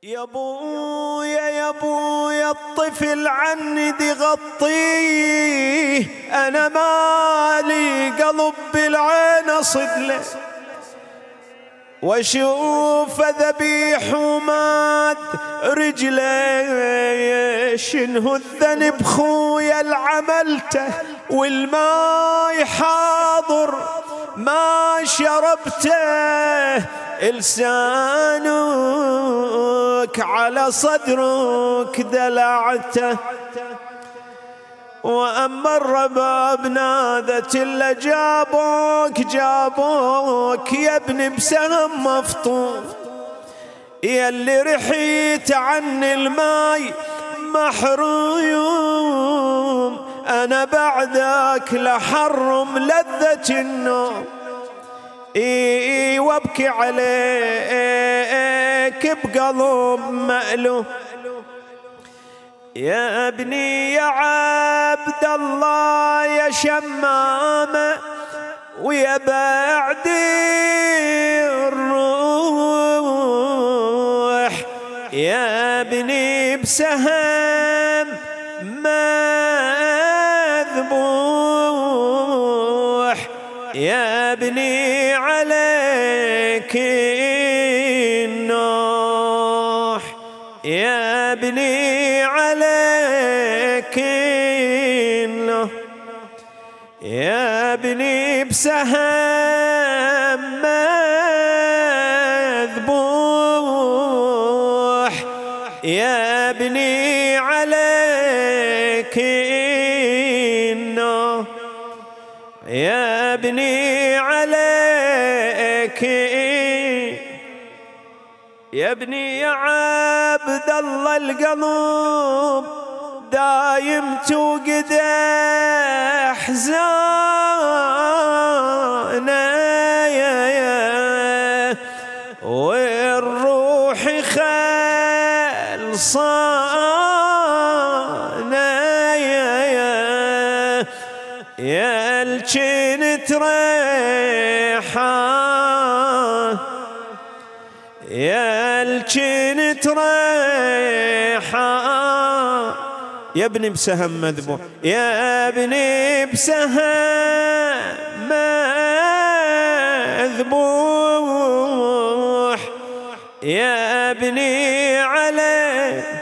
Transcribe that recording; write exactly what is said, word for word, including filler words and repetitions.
يا بويا يا بويا الطفل عندي غطيه، أنا مالي قلب بالعين أصدله، واشوف ذبيح وماد رجليه. شنو الذنب خويا العملته والماي حاضر ما شربته، لسانك على صدرك دلعته. وأما الرباب نادت إلا جابوك جابوك يا ابني بسهم مفطور، يا اللي رحيت عن الماي محروم، أنا بعدك لحرم لذة النوم. إي وابكي عليك بقلب مألوف، يا ابني يا عبد الله يا شمامة ويا بعد الروح، يا ابني بسهم مذبوح، يا ابني عليك النوح، يا ابني عليك النوح، يا ابني بسهم مذبوح، يا ابني عليك النوح، يا ابني عليك، يا ابني يا عبد الله القلب دايم توقد احزانه، والروح خلصانه، يا الجنت ريحان، يا الجنت ريحان، يا ابني بسهم مذبوح، يا ابني بسهم مذبوح، يا ابني عليه